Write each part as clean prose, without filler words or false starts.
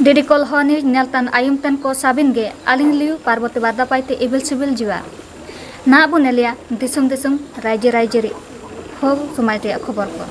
DD कॉल हनी नेलतन आयुमतन को साबिन गे आलिंग लियु पार्वती बादा पाइते इबिल सिबिल जीवा ना बुनेलिया दिसुम दिसुम राज्य राज्यरी हो समाज रे खबर को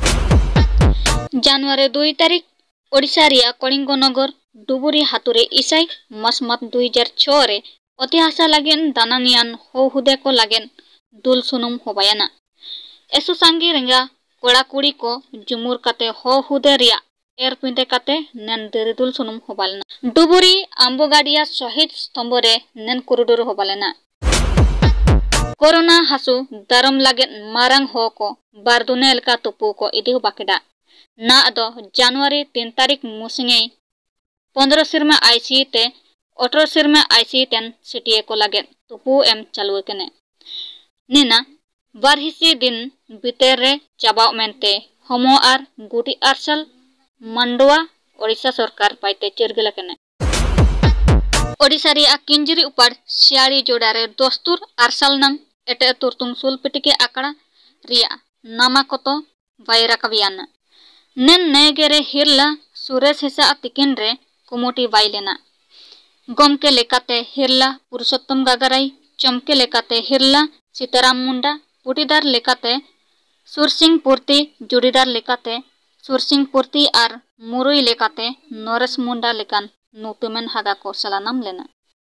जनवरी 2 तारीख ओडिशा रिया कलिंगनगर डुबुरी हातुरे इसाई मसमत 2006 रे अतिहासा लागेन दानानियान हो हुदे को लागेन दुल सुनुम होबायाना एसु सांगी रेंगा कोड़ा कुड़ी को जुमुर काते हो हुदे रिया एर पिंते काते नेन देरिदुल सुनुम होबालना डुबुरी आम्बोगाडिया शहीद स्तंभ रे नेन कुरुडुर होबालेना कोरोना हासु दारम लागेन मारंग हो को बारदुने एलका तुपु को इदी बाकेडा ना अदो जनवरी 3 तारीख मुसिंगे 15 सिरमा आईसी ते 18 सिरमा आईसी तेन सिटिए को लागेन तुपु एम चालू केने निना बारहिसी दिन बितेर रे चाबाव मेनते होमो आर गुटी आरसल मंडवा ओडिशा सरकार पाइते चिरगला केने ओडिशा रे किंजरी उपार सियाड़ी जोड़ारे दोस्तुर आरसल नंग एटे तुरतुंग सुल पिटिके आकड़ा रिया नामा कोतो वायरा कवियाना नेन नेगेरे हिरला सुरेश हिसा तिकिन रे कुमुटी वाइलेना गमके लेकाते हिरला पुरुषोत्तम गागराई चमके लेकाते हिरला सीताराम मुंडा पुटीदार लेकाते सुरसिंह पूर्ति जुड़ीदार लेकाते सुरसिंह पूर्ति आर मुरुई लेकाते नरेश मुंडा लेकान नुतुमेन हागा को सलानाम लेना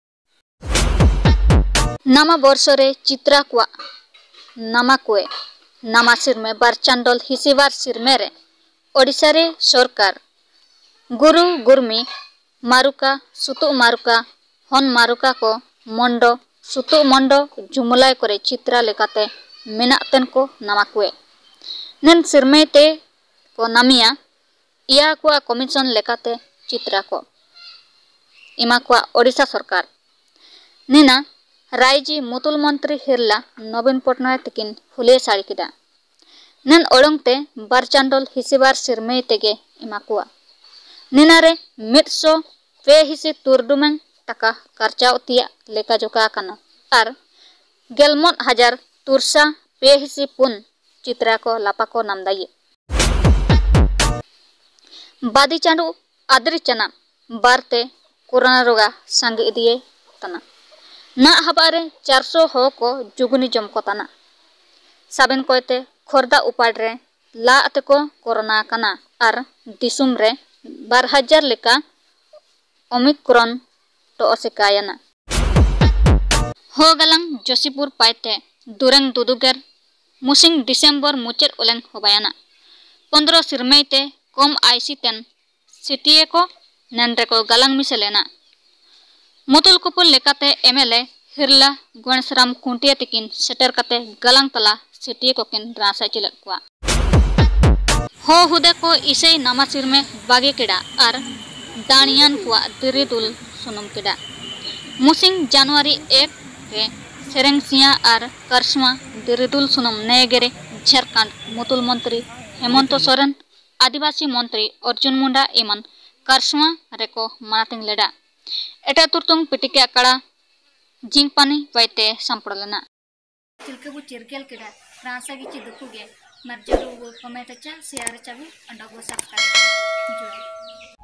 नामा वर्षरे चित्रा कुआ नामा कुए नामा सिरमे बारचांडल हिसीवार सिरमेरे ओडिशा रे सरकार गुरु गुरमी मारुका सुतु मारुका हन मारुका को मंडो सुतु मंडो जुमलाय करे चित्रा लेकाते मेनातेन को नामा कुए नेन सिरमेते को नामिया इया को कमीशन लेकाते चित्रा को इमा को ओडिशा सरकार निना रायजी मुतुल मंत्री हिरला नवीन पटनायक तकिन फुले साड़ी किदा नेन ओडंगते बारचांडल हिसीबार सिरमे तेगे इमा को निना रे 102 हिसी तुरडुमें टाका खर्चा उतिया लेका जोका काना आर 11,000 तुरसा 2 हिसी पुन चित्रा को लापा को नामदाई बादी चांडू आदरी चना बारते कोरोना रोगा संग इदिए तना ना हबारे 400 हो को जुगुनी जम को तना साबिन कोयते खोरदा उपाड़ रे ला अते को कोरोना कना आर दिसुम रे 12,000 लेका ओमिक्रॉन तो असेकायना हो गलंग जोशीपुर पाइते दुरंग दुदुगर मुसिंग दिसंबर मुचेर उलेंग होबायाना 15 सिरमेते कम आईसी तेन सिटिए को नंदरे को गलंग मिसलेना मुतुल कुपुल लेकाते एमएलए हिरला गणेशराम कुंटिया तिकिन सेटर काते गलंग तला सिटिए को किन रासा चिलक कुआ हो हुदे को इसे नामा सिरमे बागे किडा आर दानियान कुआ दिरिदुल सुनुम किडा मुसिंग जनवरी 1 रे सेरेंगसिया आर करस्मा दिरिदुल सुनुम नेगेरे झारखंड मुतुल मंत्री हेमंत सोरेन आदिवासी मंत्री अर्जुन मुंडा इमन करस्मा रेको मानातिंग लेडा एटा तुरतुंग पिटिके आकड़ा जिंग पानी वाइते संपड़लना चिलकबु चिरकेल किडा रासा गिची दुकुगे मर्जरू कमेटचा शेयर चाबी अंडा को सब्सक्राइब